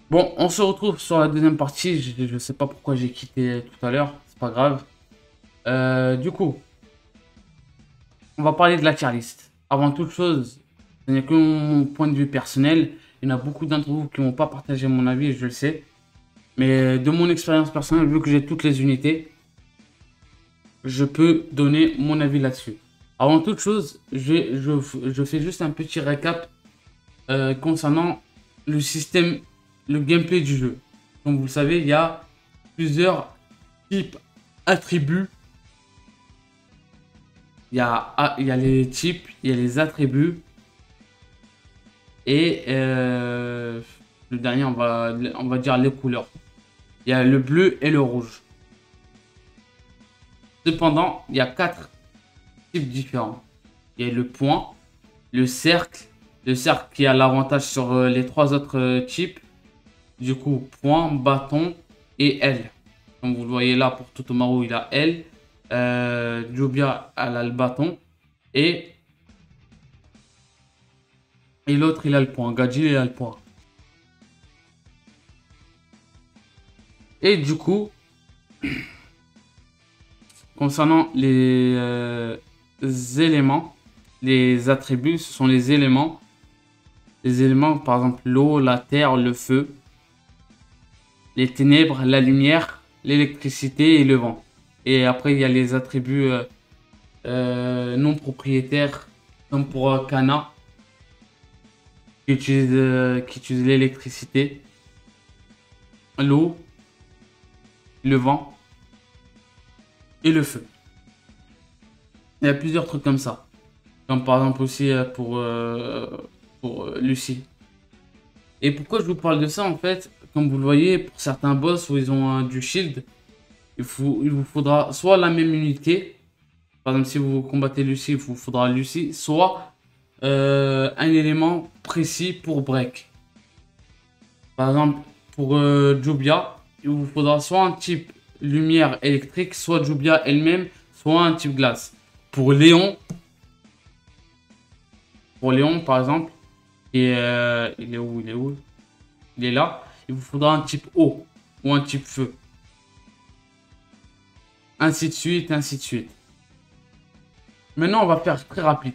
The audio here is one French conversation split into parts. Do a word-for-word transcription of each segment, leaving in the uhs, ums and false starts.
Bon, on se retrouve sur la deuxième partie. Je, je sais pas pourquoi j'ai quitté tout à l'heure. C'est pas grave. Euh, du coup, on va parler de la tier list. Avant toute chose, ce n'est que mon point de vue personnel. Il y en a beaucoup d'entre vous qui n'ont pas partagé mon avis, je le sais. Mais de mon expérience personnelle, vu que j'ai toutes les unités, je peux donner mon avis là-dessus. Avant toute chose, je, je, je fais juste un petit récap euh, concernant le système, le gameplay du jeu. Comme vous le savez, il y a plusieurs types attributs. Il y a, ah, il y a les types, il y a les attributs. Et euh, le dernier, on va, on va dire les couleurs. Il y a le bleu et le rouge. Cependant, il y a quatre types différents. Il y a le point, le cercle. Le cercle qui a l'avantage sur euh, les trois autres euh, types. Du coup, point, bâton et L. Comme vous le voyez là, pour Totomaru, il a L. Euh, Jubia, elle a le bâton. Et, et l'autre, il a le point. Gadji, il a le point. Et du coup, concernant les euh, éléments, les attributs, ce sont les éléments. Les éléments, par exemple, l'eau, la terre, le feu, les ténèbres, la lumière, l'électricité et le vent. Et après, il y a les attributs euh, euh, non propriétaires, comme pour euh, Kana, qui utilise, euh, qui utilise l'électricité, l'eau, le vent et le feu. Il y a plusieurs trucs comme ça. Comme par exemple aussi euh, pour, euh, pour euh, Lucie. Et pourquoi je vous parle de ça en fait, comme vous le voyez, pour certains boss où ils ont euh, du shield, il, faut, il vous faudra soit la même unité. Par exemple, si vous combattez Lucie, il vous faudra Lucie, soit euh, un élément précis pour break. Par exemple, pour euh, Jubia, il vous faudra soit un type lumière électrique, soit Jubia elle-même, soit un type glace. Pour Léon, pour Léon par exemple, et euh, il est où, il est où? Il est là. Il vous faudra un type eau ou un type feu. Ainsi de suite, ainsi de suite. Maintenant, on va faire très rapide.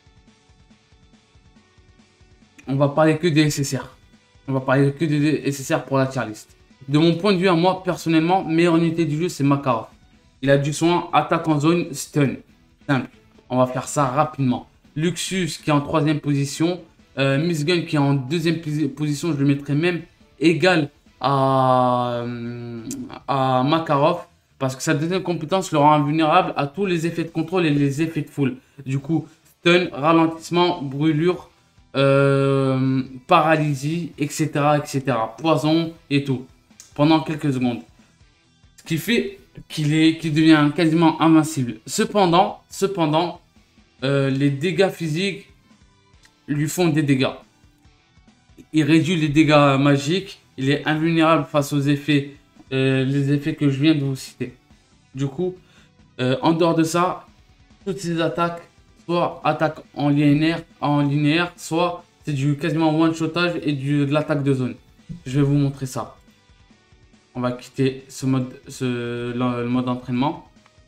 On va parler que des S S R. On va parler que des S S R pour la tier list. De mon point de vue à moi, personnellement, meilleure unité du jeu, c'est Makarov. Il a du soin, attaque en zone, stun. Simple. On va faire ça rapidement. Luxus qui est en troisième position. Euh, Miss Gun qui est en deuxième position. Je le mettrai même égal à, à Makarov. Parce que sa deuxième compétence le rend invulnérable à tous les effets de contrôle et les effets de foule. Du coup, stun, ralentissement, brûlure, euh, paralysie, et cetera, et cetera. Poison et tout. Pendant quelques secondes. Ce qui fait qu'il est, qu'il devient quasiment invincible. Cependant, cependant, euh, les dégâts physiques lui font des dégâts. Il réduit les dégâts magiques. Il est invulnérable face aux effets, euh, les effets que je viens de vous citer. Du coup, euh, en dehors de ça, toutes ces attaques, soit attaque en linéaire, en linéaire, soit c'est du quasiment one-shotage et du, de l'attaque de zone. Je vais vous montrer ça. On va quitter ce mode, ce, le, le mode entraînement.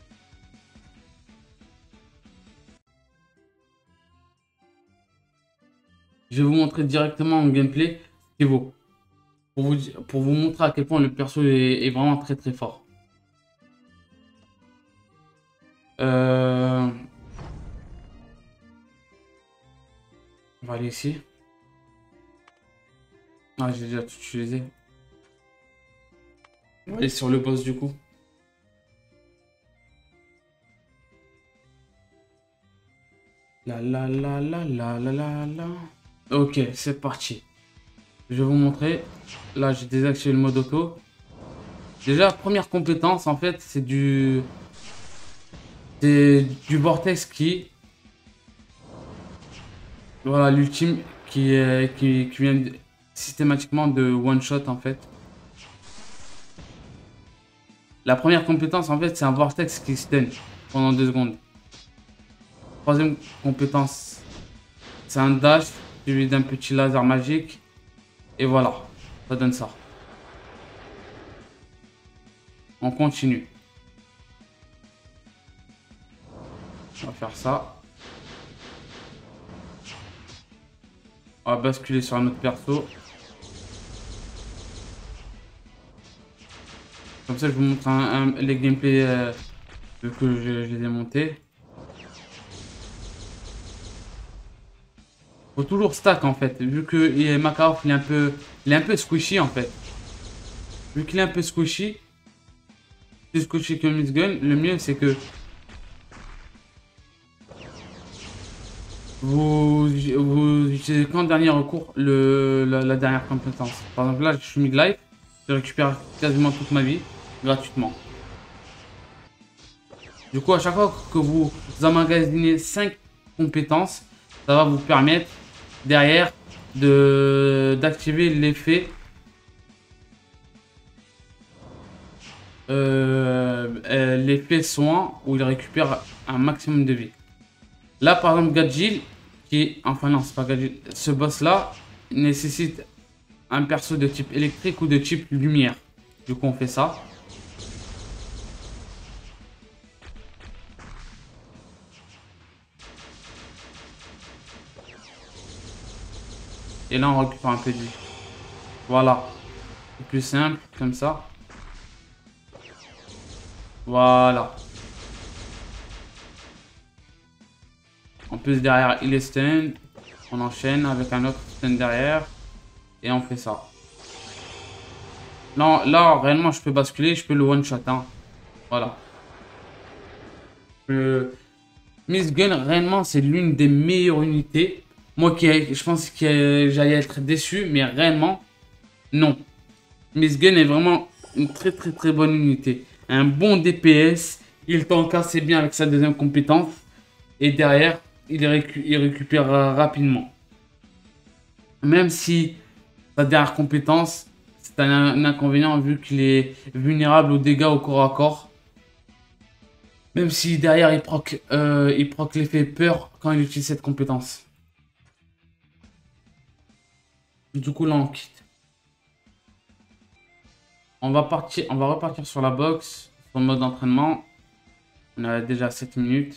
Je vais vous montrer directement en gameplay ce qu'il vaut. Pour vous, pour vous montrer à quel point le perso est, est vraiment très très fort. Euh... On va aller ici. Ah, j'ai déjà tout utilisé. On va aller sur le boss du coup. La la la la la la la la. Ok, c'est parti. Je vais vous montrer. Là, j'ai désactivé le mode auto. Déjà, première compétence, en fait, c'est du... C'est du vortex qui... Voilà, l'ultime qui, euh, qui, qui vient systématiquement de one-shot, en fait. La première compétence, en fait, c'est un vortex qui stun pendant deux secondes. Troisième compétence, c'est un dash suivi d'un petit laser magique. Et voilà, Ça donne ça. On continue. On va faire ça. On va basculer sur un autre perso. Comme ça, je vous montre un, un, les gameplays euh, que je, je les ai montés. Faut toujours stack en fait, vu que Makarov il est un peu, il est un peu squishy en fait. Vu qu'il est un peu squishy, plus squishy que Miss Gun, le mieux c'est que vous, vous utilisez qu'en dernier recours le, la, la dernière compétence. Par exemple là, je suis mid-life, je récupère quasiment toute ma vie gratuitement. Du coup, à chaque fois que vous emmagasinez cinq compétences, ça va vous permettre derrière de d'activer l'effet euh, euh, l'effet soin où il récupère un maximum de vie. Là par exemple Gadjil qui est enfin non c'est pas Gadjil, ce boss là nécessite un perso de type électrique ou de type lumière. Du coup on fait ça. Et là on récupère un peu de vie. Voilà. C'est plus simple comme ça. Voilà. En plus derrière il est stun. On enchaîne avec un autre stun derrière. Et on fait ça. Là, là réellement je peux basculer. Je peux le one shot. Hein. Voilà. Euh, Miss Gun réellement c'est l'une des meilleures unités. Moi qui je pense que j'allais être déçu. Mais réellement non. Miss Gun est vraiment une très très très bonne unité. Un bon D P S. Il tank assez bien avec sa deuxième compétence. Et derrière, il, récu il récupère rapidement. Même si sa dernière compétence, c'est un, un inconvénient vu qu'il est vulnérable aux dégâts au corps à corps. Même si derrière, il proc, euh, il proc l'effet peur quand il utilise cette compétence. Du coup, là, on quitte. On va, partir, on va repartir sur la box, sur le mode d'entraînement. On a déjà sept minutes.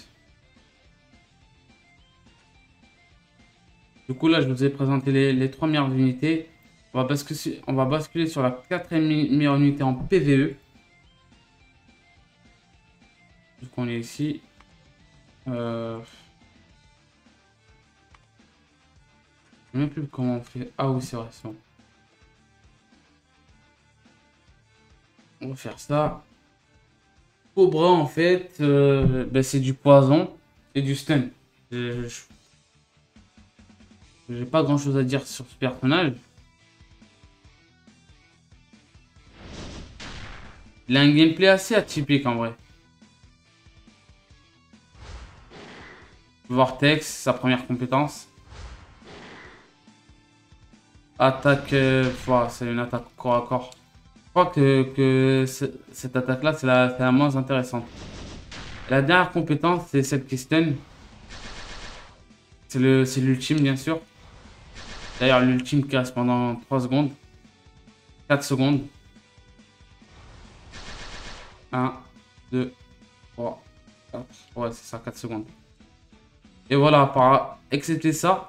Du coup, là, je vous ai présenté les, les trois meilleures unités. On va, basculer, on va basculer sur la quatrième meilleure unité en P V E. Du coup, on est ici. Euh... Je ne sais même plus comment on fait. Ah oui, c'est vrai, c'est bon. On va faire ça. Cobra, en fait, euh, ben, c'est du poison et du stun. Je n'ai pas grand chose à dire sur ce personnage. Il a un gameplay assez atypique en vrai. Vortex, sa première compétence. Attaque, euh, voilà, c'est une attaque corps à corps. Je crois que, que cette attaque-là, c'est la, la moins intéressante. La dernière compétence, c'est celle qui stun. C'est l'ultime, bien sûr. D'ailleurs, l'ultime qui reste pendant trois secondes. quatre secondes. un, deux, trois, quatre. Ouais, c'est ça, quatre secondes. Et voilà, par excepté ça.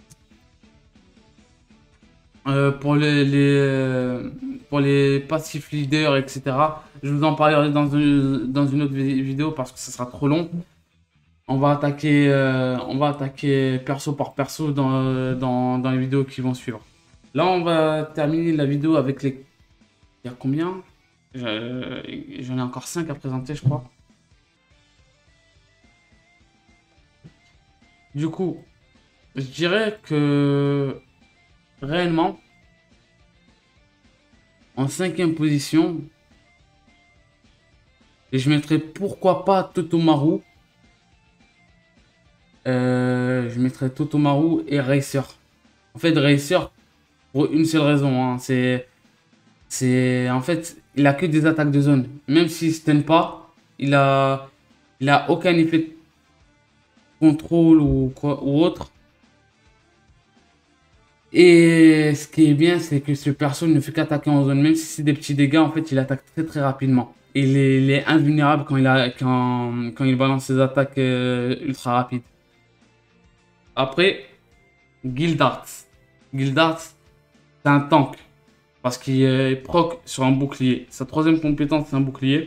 Euh, pour les, les euh, pour les passifs leaders, et cetera. Je vous en parlerai dans une, dans une autre vidéo parce que ça sera trop long. On va attaquer, euh, on va attaquer perso par perso dans, dans, dans les vidéos qui vont suivre. Là, on va terminer la vidéo avec les... Il y a combien? J'en ai encore cinq à présenter, je crois. Du coup, je dirais que... Réellement, en cinquième position, et je mettrais pourquoi pas Totomaru. Euh, je mettrais Totomaru et Racer. En fait, Racer, pour une seule raison, hein, c'est... C'est... En fait, il a que des attaques de zone. Même s'il ne stun pas, il a... Il a aucun effet de contrôle ou, quoi, ou autre. Et ce qui est bien, c'est que ce perso ne fait qu'attaquer en zone. Même si c'est des petits dégâts, en fait, il attaque très très rapidement. Et il est, il est invulnérable quand il, a, quand, quand il balance ses attaques euh, ultra rapides. Après, Guildart. Guildart, c'est un tank. Parce qu'il euh, proc sur un bouclier. Sa troisième compétence, c'est un bouclier.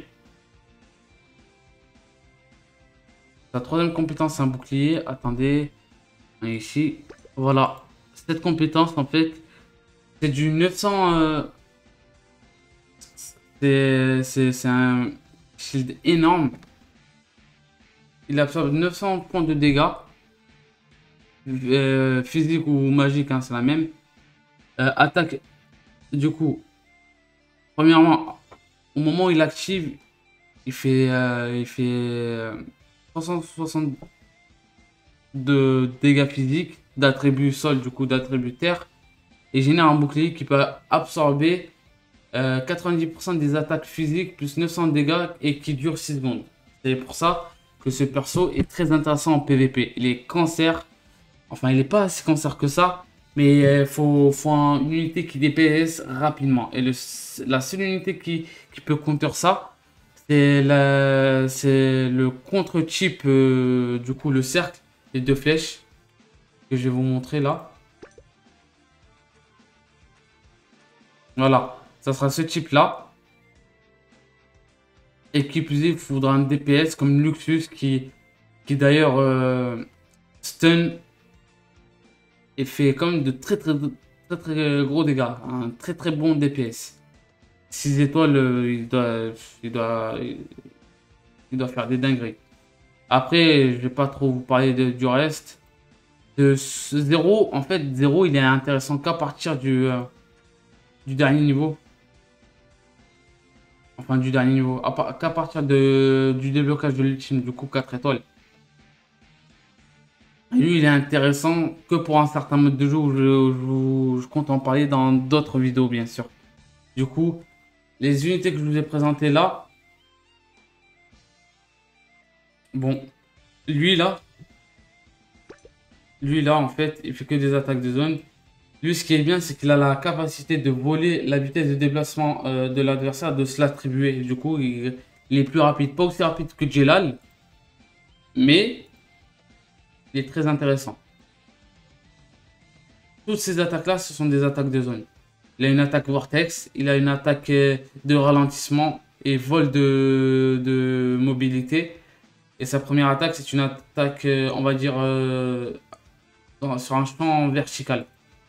Sa troisième compétence, c'est un bouclier. Attendez. Ici. Voilà. Cette compétence, en fait, c'est du neuf cents. Euh, c'est c'est un shield énorme. Il absorbe neuf cents points de dégâts. Euh, physique ou magique, hein, c'est la même. Euh, attaque. Du coup, premièrement, au moment où il active, il fait, euh, il fait euh, trois cent soixante de dégâts physiques, d'attributs sol, du coup d'attributs terre, et génère un bouclier qui peut absorber euh, quatre-vingt-dix pour cent des attaques physiques plus neuf cents dégâts et qui dure six secondes. C'est pour ça que ce perso est très intéressant en P V P. Il est cancer, enfin il n'est pas si cancer que ça, mais il euh, faut, faut un- une unité qui D P S rapidement. Et le, la seule unité qui, qui peut counter ça, c'est la- c'est le contre-type, euh, du coup le cercle, les deux flèches, que je vais vous montrer là. Voilà, ça sera ce type là. Et qui plus est, il faudra un D P S comme Luxus qui, qui d'ailleurs euh, stun et fait quand même de très très très très gros dégâts. Un très très bon D P S. six étoiles, euh, il doit, il doit, il doit faire des dingueries. Après, je vais pas trop vous parler de- du reste. De ce zéro, en fait, zéro, il est intéressant qu'à partir du, euh, du dernier niveau. Enfin, du dernier niveau. À par- Qu'à partir de, du déblocage de l'ultime, du coup, quatre étoiles. Lui, il est intéressant que pour un certain mode de jeu où je, je- je compte en parler dans d'autres vidéos, bien sûr. Du coup, les unités que je vous ai présentées là, bon, lui là, lui là, en fait, il fait que des attaques de zone. Lui, ce qui est bien, c'est qu'il a la capacité de voler la vitesse de déplacement euh, de l'adversaire, de se l'attribuer. Du coup, il, il est plus rapide. Pas aussi rapide que Jelal, mais il est très intéressant. Toutes ces attaques-là, ce sont des attaques de zone. Il a une attaque vortex, il a une attaque euh, de ralentissement et vol de, de mobilité. Et sa première attaque, c'est une attaque, euh, on va dire, euh, dans- sur un champ vertical.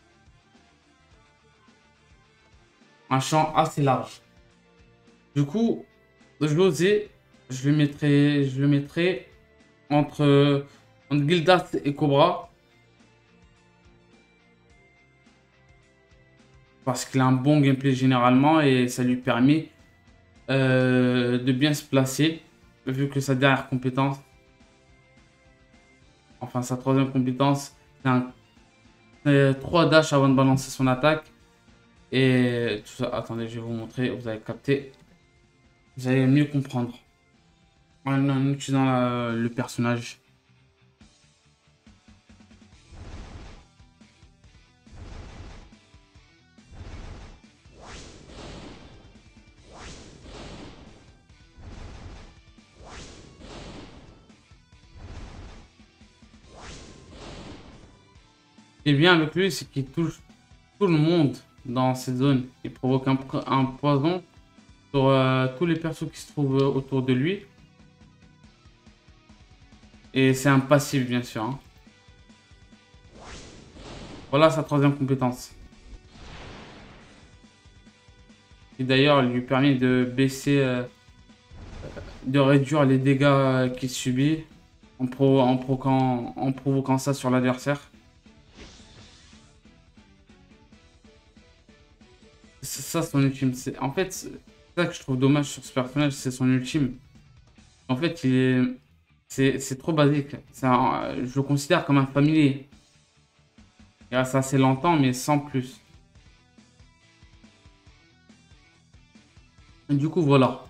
Un champ assez large. Du coup, je l'osais, je le mettrais, je le mettrais entre, entre Gildas et Cobra. Parce qu'il a un bon gameplay généralement et ça lui permet euh, de bien se placer. Vu que sa dernière compétence, enfin sa troisième compétence, c'est un euh, trois dash avant de balancer son attaque. Et tout ça, attendez, je vais vous montrer, vous allez capter. Vous allez mieux comprendre en, en utilisant la- le personnage. Ce qui est bien avec lui, c'est qu'il touche tout le monde dans cette zone. Il provoque un, po- un poison sur euh, tous les persos qui se trouvent euh, autour de lui. Et c'est un passif, bien sûr, hein. Voilà sa troisième compétence. Et d'ailleurs, elle lui permet de baisser, euh, de réduire les dégâts qu'il subit en, pro, en, provoquant, en provoquant ça sur l'adversaire. C'est ça son ultime. C'est- En fait, c'est ça que je trouve dommage sur ce personnage, c'est son ultime. En fait, il est... c'est c'est trop basique. C'est un- Je le considère comme un familier. Il reste assez longtemps, mais sans plus. Et du coup, voilà.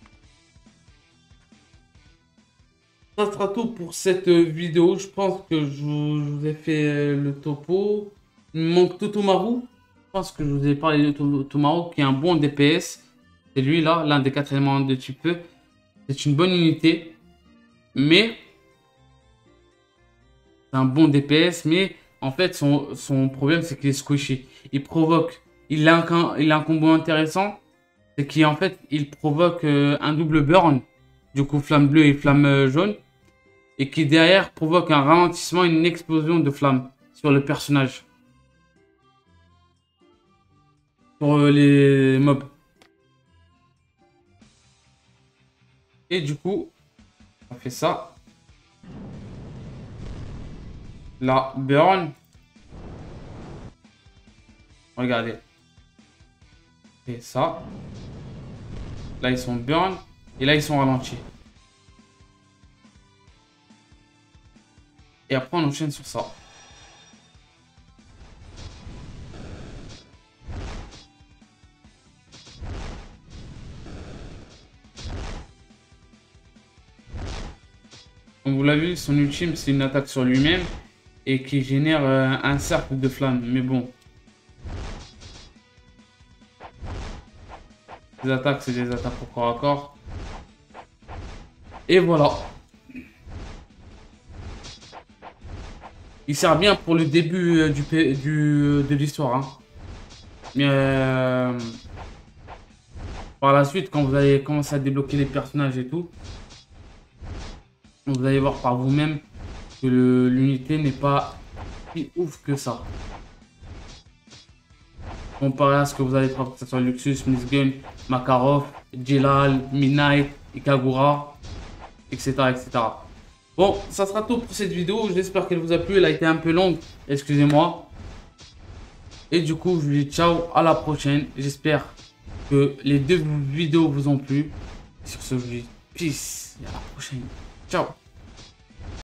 Ça sera tout pour cette vidéo. Je pense que je vous, je vous ai fait euh, le topo. Il me manque Totomaru. Je pense que je vous ai parlé de Totomaru qui est un bon D P S. C'est lui là, l'un des quatre éléments de type E. C'est une bonne unité. Mais c'est un bon D P S. Mais en fait, son, son problème, c'est qu'il est squishy. Il provoque. Il a un, il a un combo intéressant. C'est qu'en fait, il provoque euh, un double burn. Du coup, flamme bleue et flamme euh, jaune. Et qui derrière provoque un ralentissement et une explosion de flamme sur le personnage. Pour euh, les mobs. Et du coup, on fait ça. Là, burn. Regardez. Et ça. Là, ils sont burn. Et là, ils sont ralentis. Et après, on enchaîne sur ça. Comme vous l'avez vu, son ultime, c'est une attaque sur lui-même. Et qui génère euh, un cercle de flammes. Mais bon. Les attaques, c'est des attaques au corps à corps. Et voilà. Il sert bien pour le début euh, du, du, de l'histoire. Hein. Mais euh, par la suite, quand vous allez commencer à débloquer les personnages et tout, vous allez voir par vous-même que l'unité n'est pas si ouf que ça. Comparé à ce que vous allez trouver, que ce soit Luxus, Mizgun, Makarov, Jelal, Midnight, Ikagura, et cetera et cetera. Bon, ça sera tout pour cette vidéo. J'espère qu'elle vous a plu. Elle a été un peu longue, excusez-moi. Et du coup, je vous dis ciao, à la prochaine. J'espère que les deux vidéos vous ont plu. Sur ce, je vous dis peace et à la prochaine. Ciao.